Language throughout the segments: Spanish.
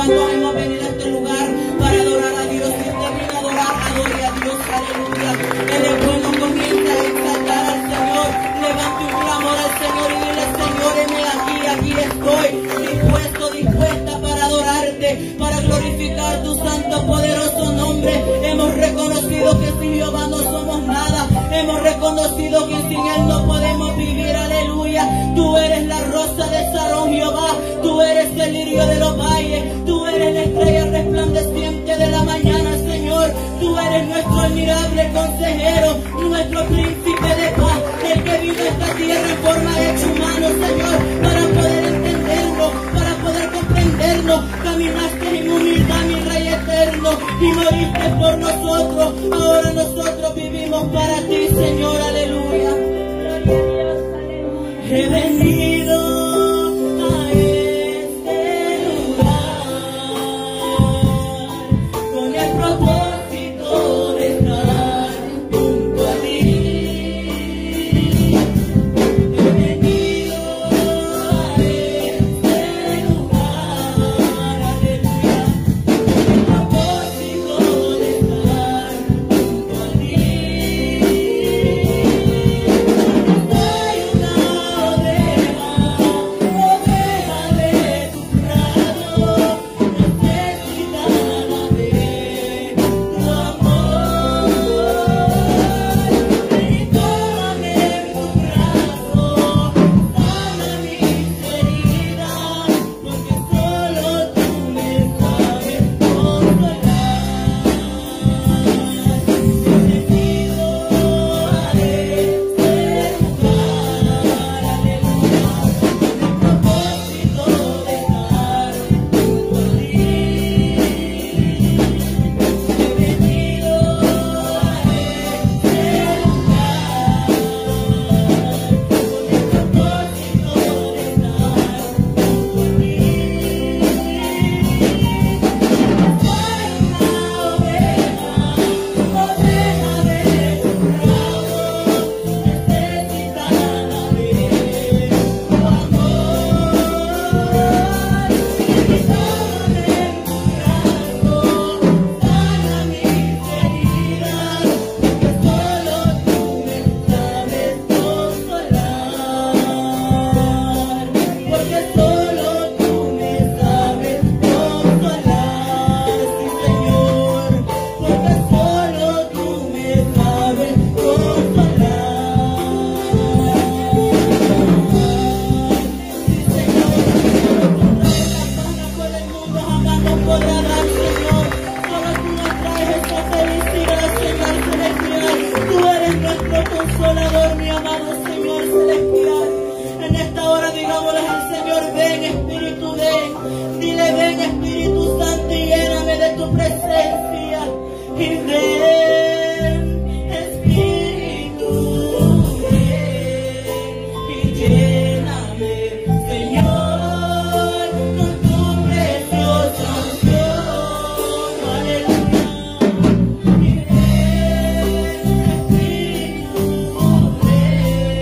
¿Cuántos hemos venido a este lugar para adorar a Dios? Si usted viene a adorar, adore a Dios, aleluya. Él es bueno, comienza a exaltar al Señor. Levante un clamor al Señor y dile: Señor, heme aquí estoy, dispuesta para adorarte, para glorificar tu santo, poderoso nombre. Hemos reconocido que sin Jehová no somos nada. Hemos reconocido que sin Él no podemos vivir, aleluya. Tú eres la rosa de Sarón, Jehová. Tú eres el lirio de los valles. Tú eres la estrella resplandeciente de la mañana, Señor. Tú eres nuestro admirable consejero, nuestro príncipe de paz, el que vino a esta tierra en forma de hecho humano, Señor, para poder entenderlo, para poder comprenderlo. Caminaste en humildad, mi Rey eterno, y moriste por nosotros. Ahora nosotros vivimos para ti, Señor, aleluya. He venido a este lugar con el propósito de estar junto a ti. He venido a este lugar, aleluya, con el propósito de estar junto a ti. Consolador, mi amado Señor celestial, en esta hora digámosle al Señor: ven Espíritu, ven. Dile: ven Espíritu Santo y lléname de tu presencia. Y ven Espíritu, ven y lléname, Señor, con tu preciosa unción, aleluya. Y ven Espíritu, ven.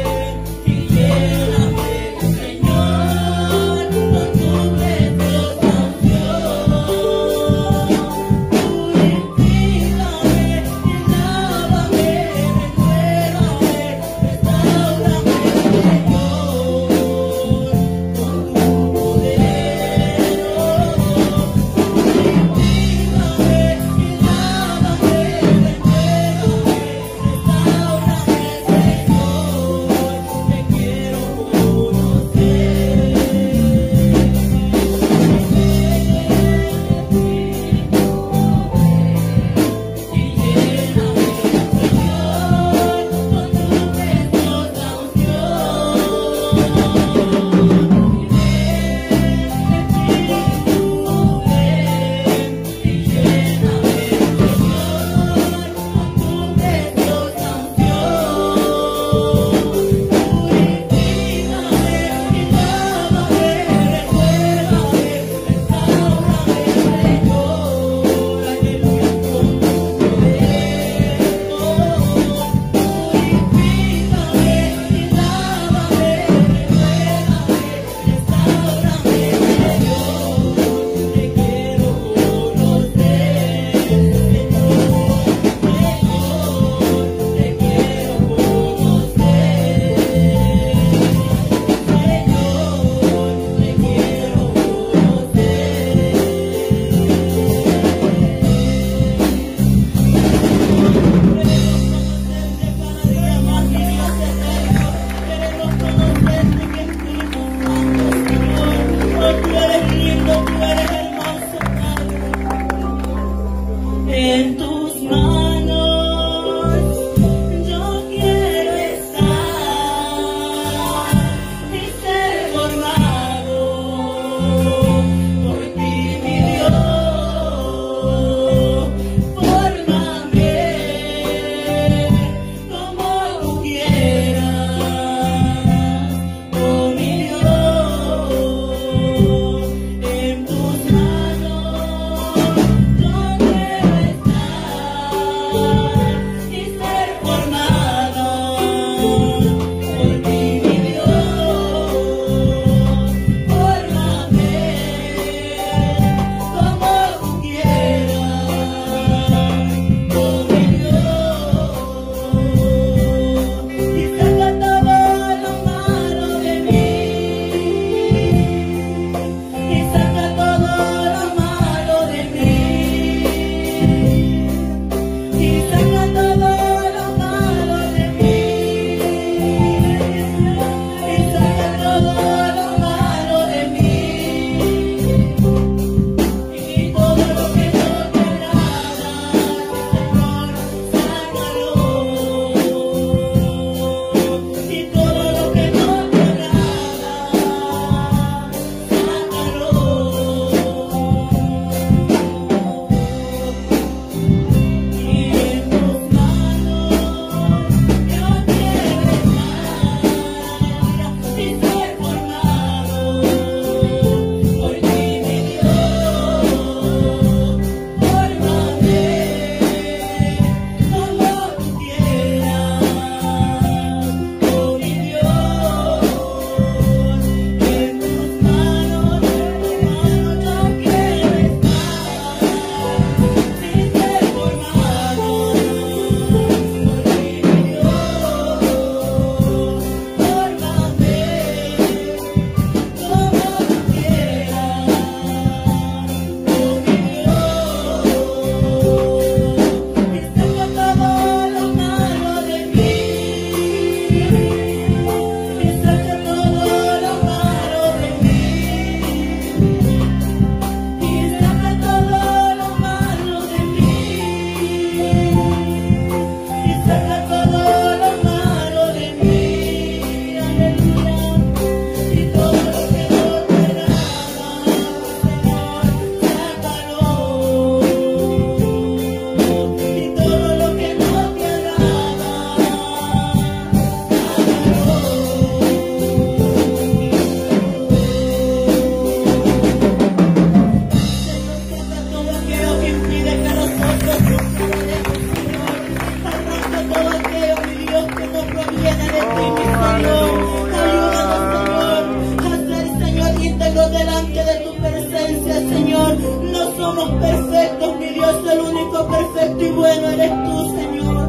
somos perfectos, mi Dios, el único perfecto y bueno eres tú, Señor.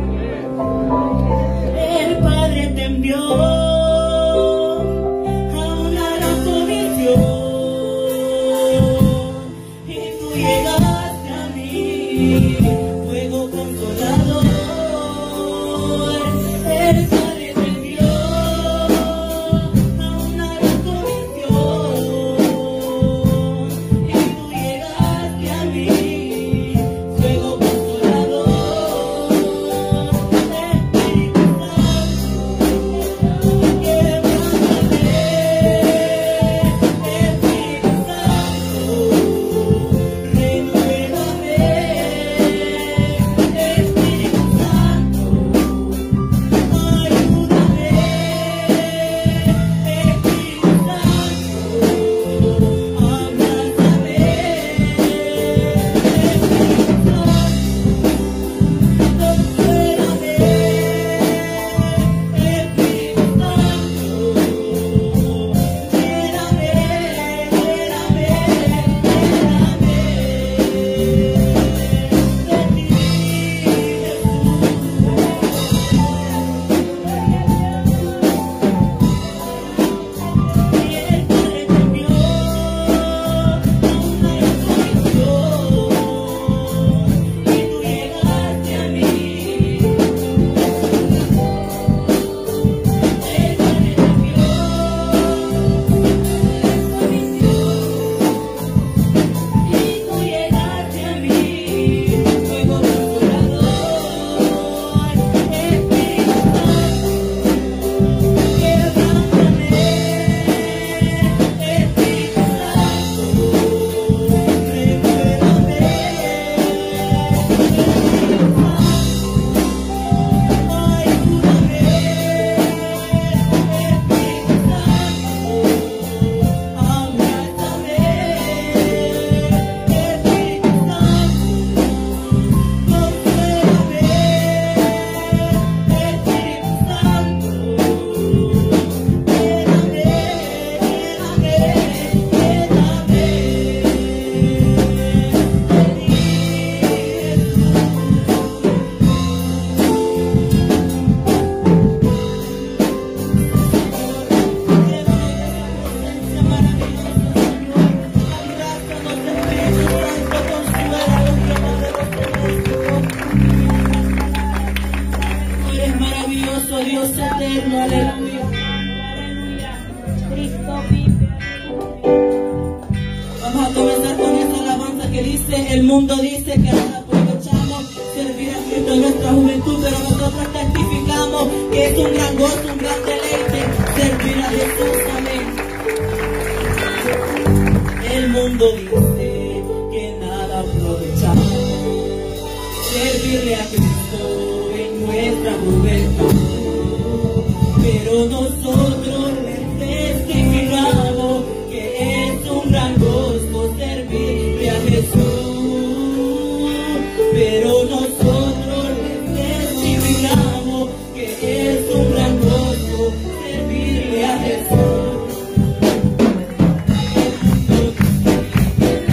El Padre te envió a una gran comisión y tú llegaste a mí, fuego consolador. El Padre te envió a una gran comisión y tú llegaste a mí, fuego consolador. Espíritu Santo, quebrántame. Espíritu Santo, renuévame. Espíritu Santo, ayúdame. Espíritu Santo, abrázame. Espíritu Santo, consuélame. Espíritu Dios eterno, aleluya. Vamos a comenzar con esta alabanza que dice: el mundo dice que ahora aprovechamos servir a Cristo en nuestra juventud, pero nosotros testificamos que es un gran gozo, un gran deleite servir a Jesús, amén. El mundo dice que nada aprovechamos servirle a Cristo en nuestra juventud, pero nosotros les testificamos que es un gran gozo servirle a Jesús, pero nosotros les testificamos que es un gran gozo servirle a Jesús. El mundo dice que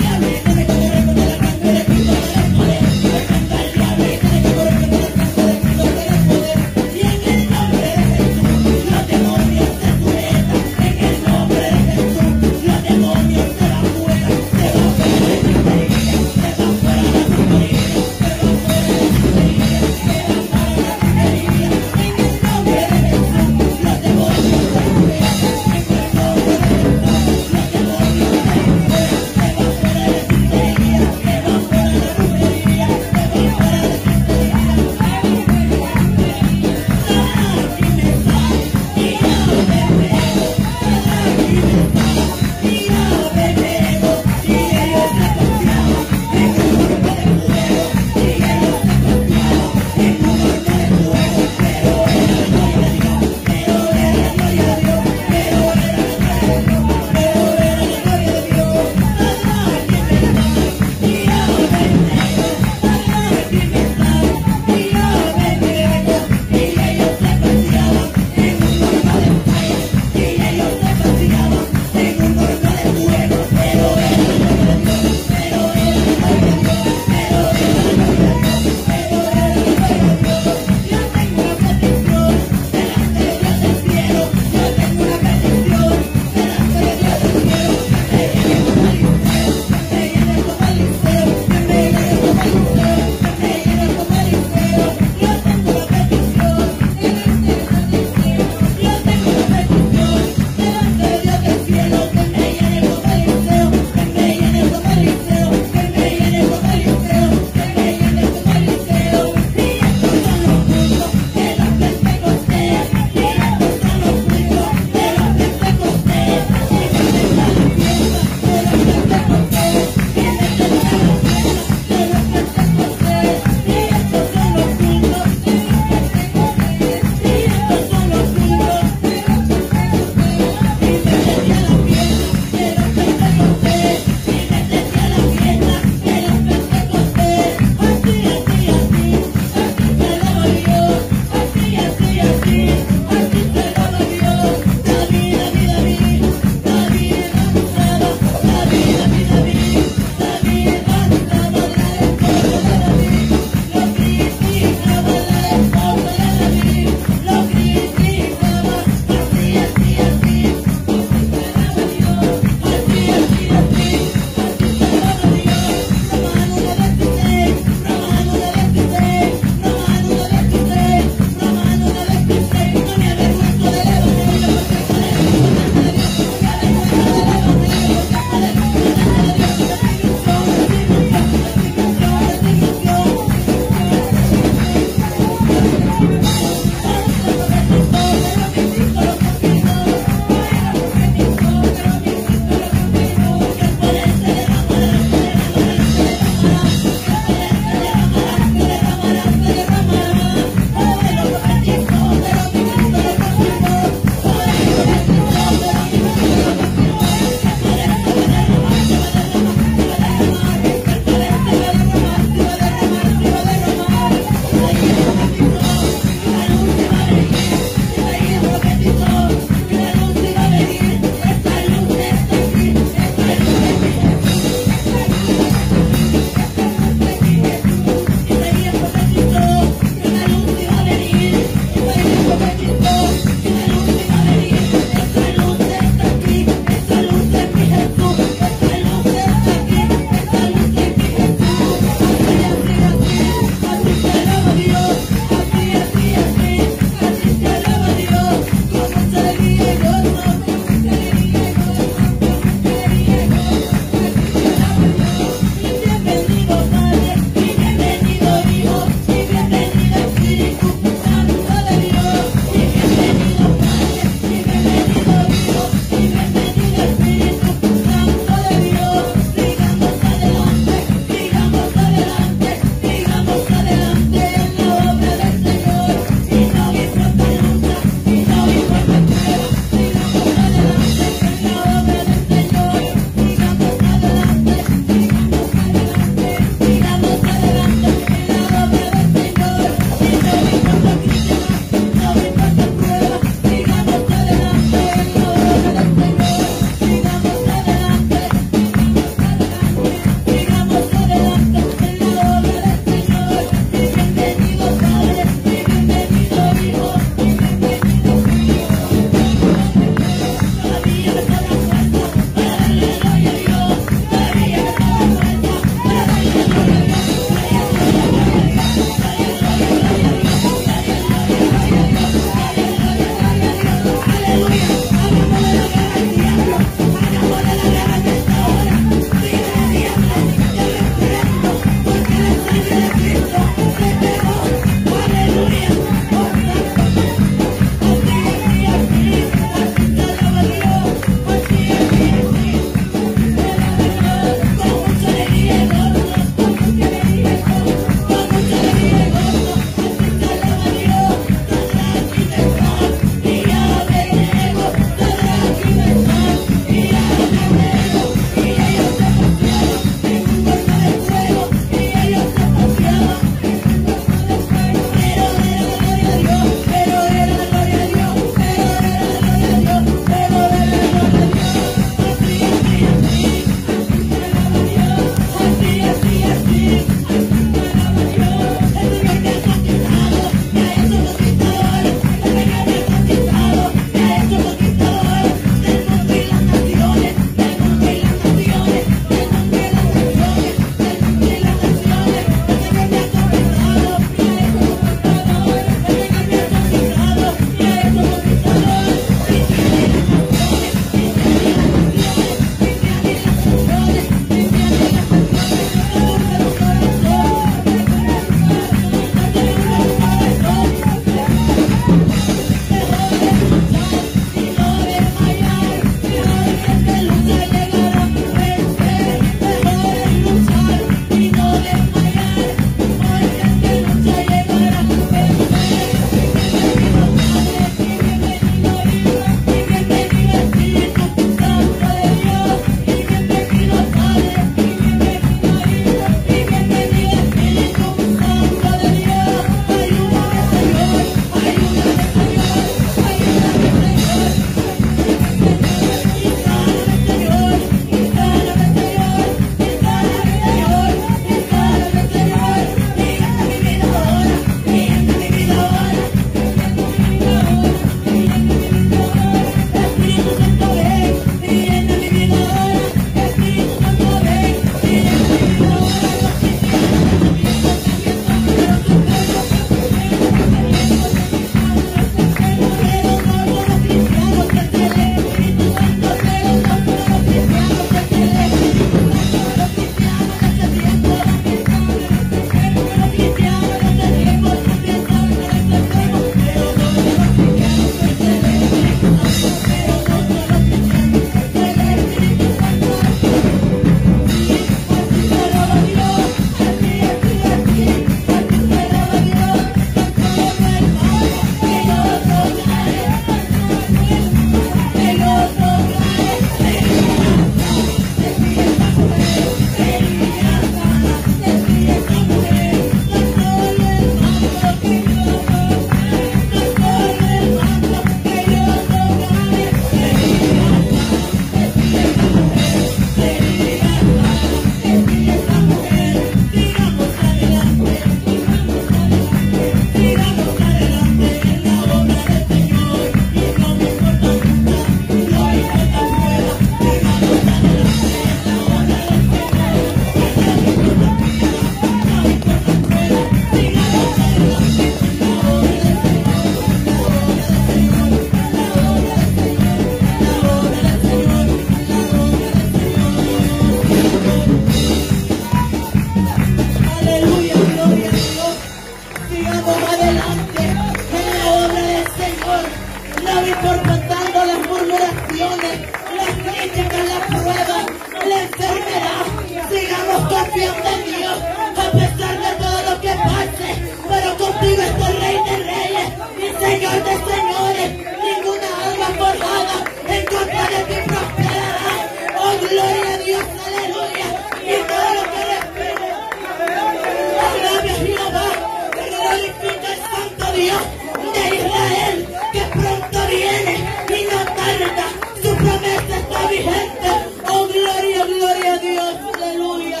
Señor de señores, ninguna alma forjada en contra de ti prosperará. Oh, gloria a Dios, aleluya. Y todo lo que respire, alabe a Jehová, que glorifica el santo Dios de Israel, que pronto viene y no tarda. Su promesa está vigente. Oh, gloria, gloria a Dios, aleluya.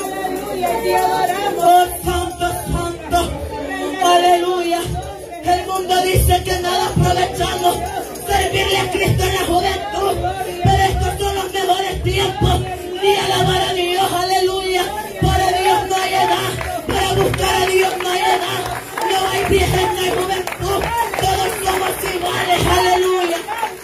Oh, santo, santo, aleluya. El mundo dice que nada aprovechamos servirle a Cristo en la juventud, pero estos son los mejores tiempos y alabar a Dios, aleluya. Para Dios no hay edad, para buscar a Dios no hay edad, no hay vejez, no hay juventud, todos somos iguales, aleluya.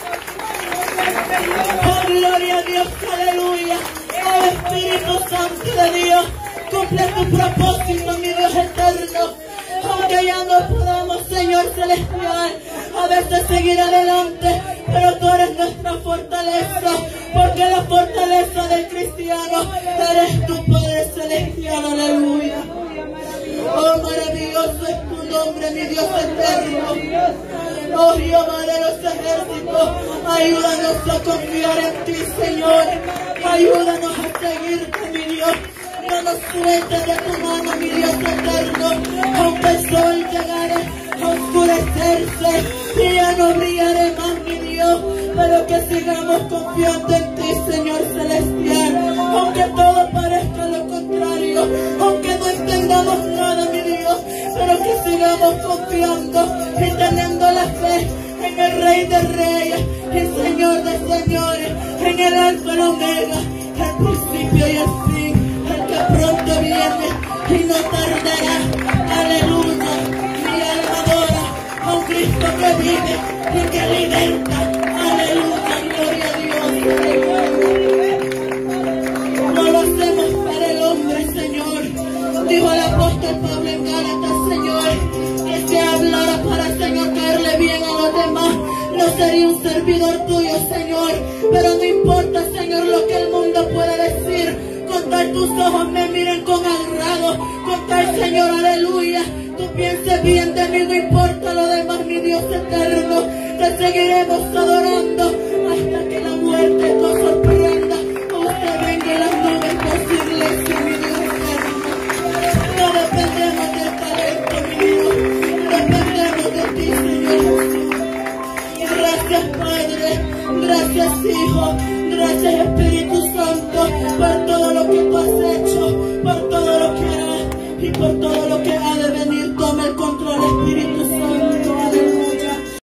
Oh, gloria a Dios, aleluya. Oh, Espíritu Santo de Dios, cumple tu propósito, mi Dios eterno. Aunque ya no podamos, Señor celestial, a veces seguir adelante, pero tú eres nuestra fortaleza, porque la fortaleza del cristiano eres tu Padre celestial, aleluya. Oh, maravilloso es tu nombre, mi Dios eterno. Oh, Jehová de los ejércitos, ayúdanos a confiar en ti, Señor. Ayúdanos a seguirte, mi Dios. No nos sueltes de tu mano, mi Dios eterno. Aunque el sol llegare a oscurecerse y ya no brillaré más, mi Dios, pero que sigamos confiando en ti, Señor celestial. Aunque todo parezca lo contrario, aunque no entendamos nada, mi Dios, pero que sigamos confiando y teniendo la fe en el Rey de Reyes y Señor de Señores, en el Alfa y el Omega, el principio y el fin, el que pronto viene y no tardará. Aleluya, mi alma adora a un Cristo que vive y que liberta. Aleluya, gloria a Dios. No lo hacemos para el hombre, Señor. Dijo el apóstol Pablo en Gálatas, Señor, que si hablara para, Señor, caerle bien a los demás, no sería un servidor tuyo, Señor. Pero no importa, Señor, lo que el mundo pueda decir, con tal tus ojos me miren con agrado, con tal, Señor, aleluya, tú pienses bien de mí, no importa lo demás, mi Dios eterno. Te seguiremos adorando hasta que la muerte nos sorprenda. Usted venga en las nubes por su iglesia, mi Dios eterno. No dependemos del talento, mi Dios, dependemos de ti, Señor Jesús. Gracias, Padre, gracias, Hijo,